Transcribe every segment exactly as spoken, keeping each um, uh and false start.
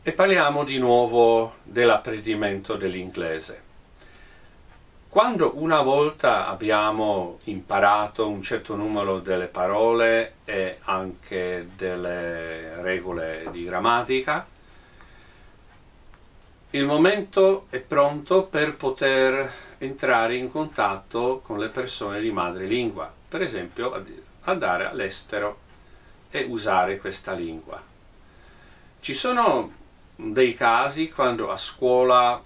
E parliamo di nuovo dell'apprendimento dell'inglese. Quando una volta abbiamo imparato un certo numero delle parole e anche delle regole di grammatica, il momento è pronto per poter entrare in contatto con le persone di madrelingua, per esempio andare all'estero e usare questa lingua. Ci sono dei casi quando a scuola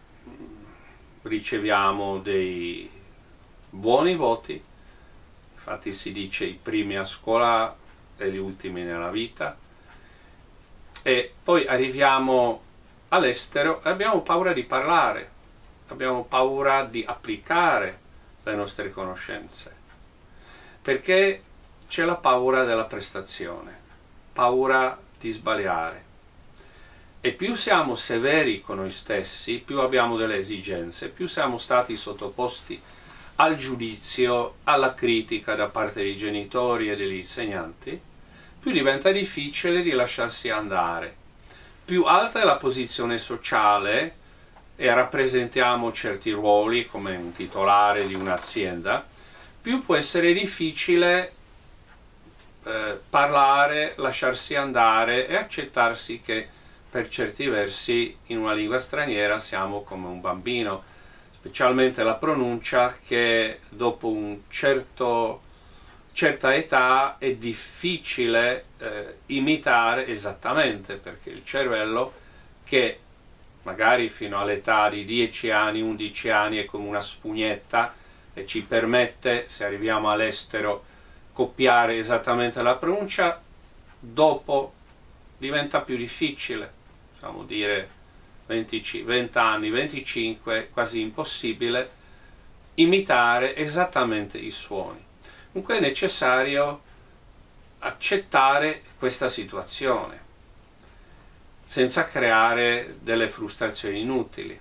riceviamo dei buoni voti, infatti si dice i primi a scuola e gli ultimi nella vita, e poi arriviamo all'estero e abbiamo paura di parlare, abbiamo paura di applicare le nostre conoscenze, perché c'è la paura della prestazione, paura di sbagliare. E più siamo severi con noi stessi, più abbiamo delle esigenze, più siamo stati sottoposti al giudizio, alla critica da parte dei genitori e degli insegnanti, più diventa difficile di lasciarsi andare. Più alta è la posizione sociale e rappresentiamo certi ruoli come un titolare di un'azienda, più può essere difficile eh, parlare, lasciarsi andare e accettarsi che per certi versi in una lingua straniera siamo come un bambino, specialmente la pronuncia, che dopo un certo, certa età è difficile eh, imitare esattamente, perché il cervello, che magari fino all'età di dieci anni, undici anni è come una spugnetta e ci permette, se arriviamo all'estero, copiare esattamente la pronuncia, dopo diventa più difficile. Possiamo dire venti anni, venticinque, quasi impossibile imitare esattamente i suoni. Dunque è necessario accettare questa situazione senza creare delle frustrazioni inutili.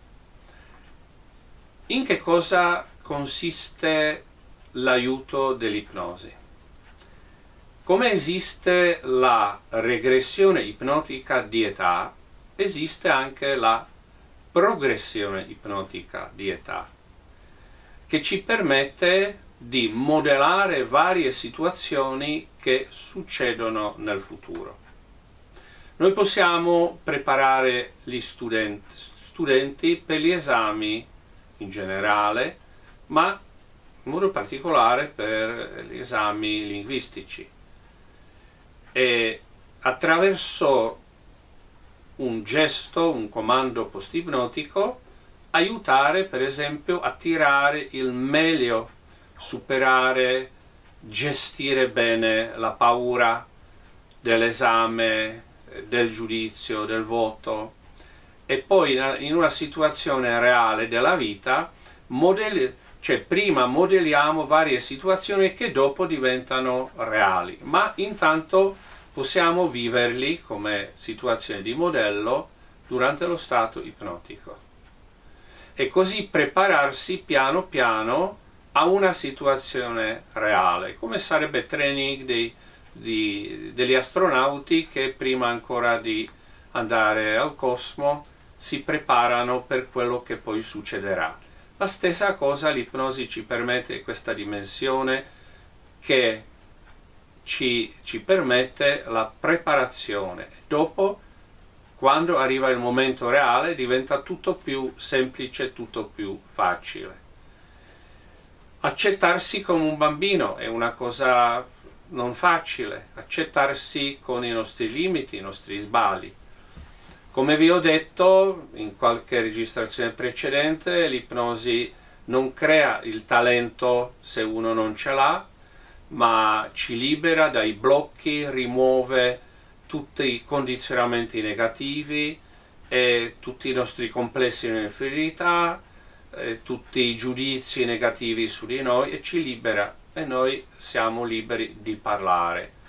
In che cosa consiste l'aiuto dell'ipnosi? Come esiste la regressione ipnotica di età, esiste anche la progressione ipnotica di età, che ci permette di modellare varie situazioni che succedono nel futuro. Noi possiamo preparare gli studenti, studenti per gli esami in generale, ma in modo particolare per gli esami linguistici. E attraverso un gesto, un comando post-ipnotico, aiutare per esempio a tirare il meglio, superare, gestire bene la paura dell'esame, del giudizio, del voto, e poi in una situazione reale della vita, modelli, cioè prima modelliamo varie situazioni che dopo diventano reali, ma intanto possiamo viverli come situazioni di modello durante lo stato ipnotico e così prepararsi piano piano a una situazione reale, come sarebbe training dei, di, degli astronauti che prima ancora di andare al cosmo si preparano per quello che poi succederà. La stessa cosa l'ipnosi ci permette, questa dimensione che ci, ci permette la preparazione. Dopo, quando arriva il momento reale, diventa tutto più semplice, tutto più facile. Accettarsi come un bambino è una cosa non facile, accettarsi con i nostri limiti, i nostri sbagli. Come vi ho detto in qualche registrazione precedente, l'ipnosi non crea il talento se uno non ce l'ha, ma ci libera dai blocchi, rimuove tutti i condizionamenti negativi e tutti i nostri complessi di inferiorità, e tutti i giudizi negativi su di noi, e ci libera, e noi siamo liberi di parlare.